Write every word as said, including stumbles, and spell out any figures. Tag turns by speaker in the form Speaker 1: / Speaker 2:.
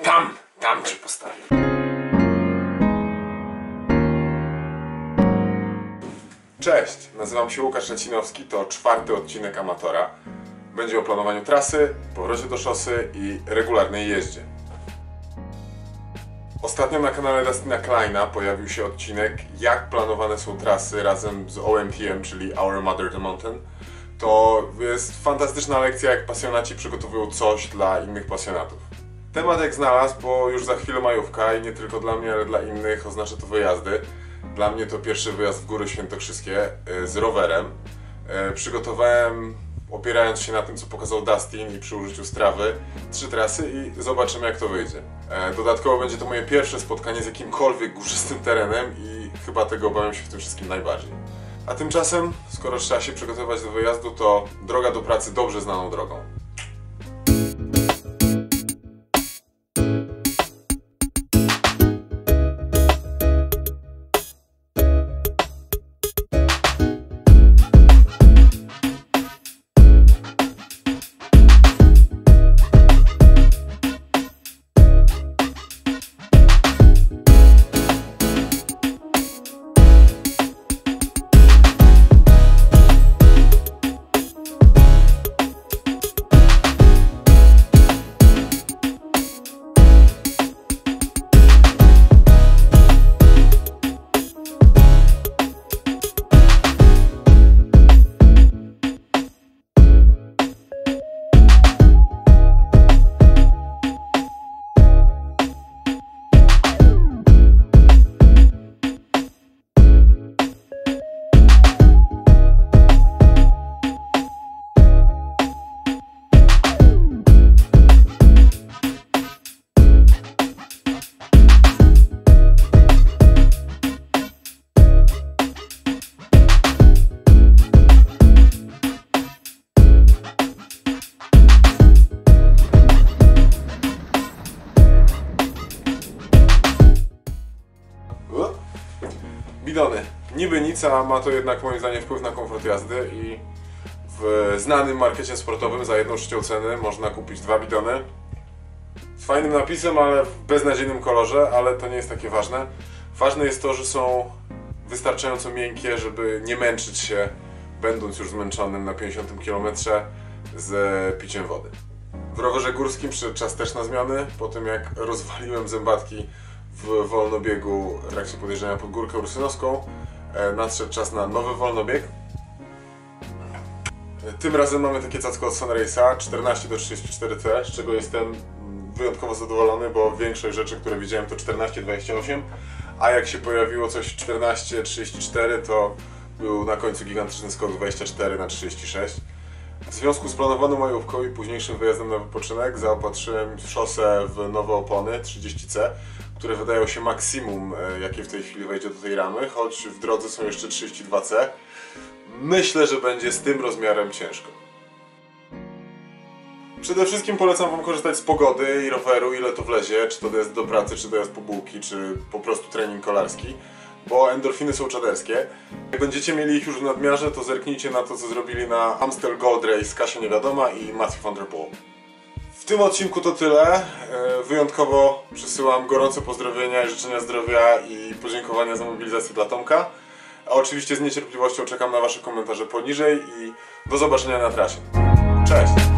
Speaker 1: Tam! Tam cię postawię. Cześć, nazywam się Łukasz Racinowski, to czwarty odcinek Amatora. Będzie o planowaniu trasy, powrocie do szosy i regularnej jeździe. Ostatnio na kanale Dustina Kleina pojawił się odcinek, jak planowane są trasy razem z O M T M, czyli Our Mother the Mountain. To jest fantastyczna lekcja, jak pasjonaci przygotowują coś dla innych pasjonatów. Temat jak znalazł, bo już za chwilę majówka i nie tylko dla mnie, ale dla innych oznacza to wyjazdy. Dla mnie to pierwszy wyjazd w Góry Świętokrzyskie z rowerem. Przygotowałem, opierając się na tym, co pokazał Dustin i przy użyciu Strawy, trzy trasy i zobaczymy, jak to wyjdzie. Dodatkowo będzie to moje pierwsze spotkanie z jakimkolwiek górzystym terenem i chyba tego obawiam się w tym wszystkim najbardziej. A tymczasem, skoro trzeba się przygotować do wyjazdu, to droga do pracy dobrze znaną drogą. Bidony. Niby nic, a ma to jednak moim zdaniem wpływ na komfort jazdy i w znanym markecie sportowym za jedną trzecią ceny można kupić dwa bidony z fajnym napisem, ale w beznadziejnym kolorze, ale to nie jest takie ważne. Ważne jest to, że są wystarczająco miękkie, żeby nie męczyć się, będąc już zmęczonym na pięćdziesiątym kilometrze z piciem wody. W rowerze górskim przyszedł czas też na zmiany, po tym jak rozwaliłem zębatki w wolnobiegu w trakcie podjeżdżania pod Górkę Ursynowską, nadszedł czas na nowy wolnobieg. Tym razem mamy takie cacko od Sunrace'a czternaście do trzydziestu czterech T, z czego jestem wyjątkowo zadowolony, bo większość rzeczy, które widziałem, to czternaście dwadzieścia osiem, a jak się pojawiło coś czternaście trzydzieści cztery, to był na końcu gigantyczny skok dwadzieścia cztery na trzydzieści sześć. W związku z planowaną majówką i późniejszym wyjazdem na wypoczynek zaopatrzyłem szosę w nowe opony trzydzieści C, które wydają się maksimum, jakie w tej chwili wejdzie do tej ramy, choć w drodze są jeszcze trzydzieści dwa C. Myślę, że będzie z tym rozmiarem ciężko. Przede wszystkim polecam Wam korzystać z pogody i roweru, ile to wlezie, czy to dojazd do pracy, czy dojazd po bułki, czy po prostu trening kolarski, bo endorfiny są czaderskie. Jak będziecie mieli ich już w nadmiarze, to zerknijcie na to, co zrobili na Amstel Gold Race Kasia Niewiadoma i Matthew van der Poel. W tym odcinku to tyle. Wyjątkowo przesyłam gorące pozdrowienia i życzenia zdrowia i podziękowania za mobilizację dla Tomka. A oczywiście z niecierpliwością czekam na Wasze komentarze poniżej i do zobaczenia na trasie. Cześć!